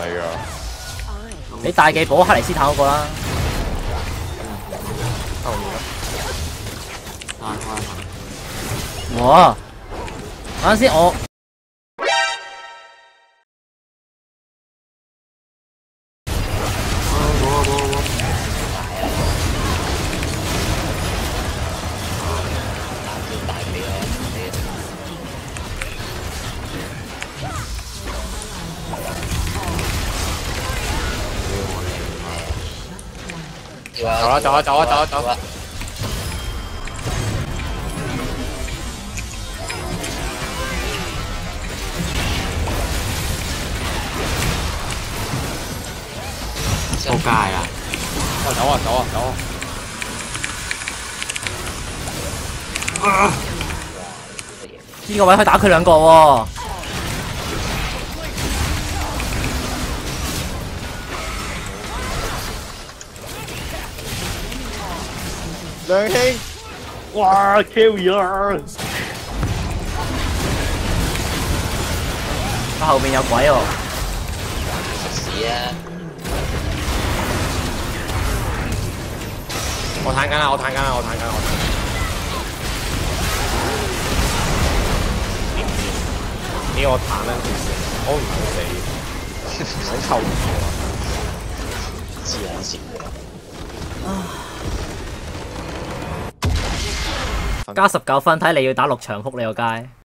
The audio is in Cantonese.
係啊。 你大技保克里斯坦嗰個啦。 後面咯。 哇！等陣先，我走啦！ 仆街啊！ 走啊！ 呢個位可以打佢兩個喎。 梁兄， 哇 carry 啦！ 佢後面有鬼喎。 屎啊！ 我彈緊啦！俾我彈啦！我唔好死，唔好臭黐撚線加19分，睇你要打6場撲你個街。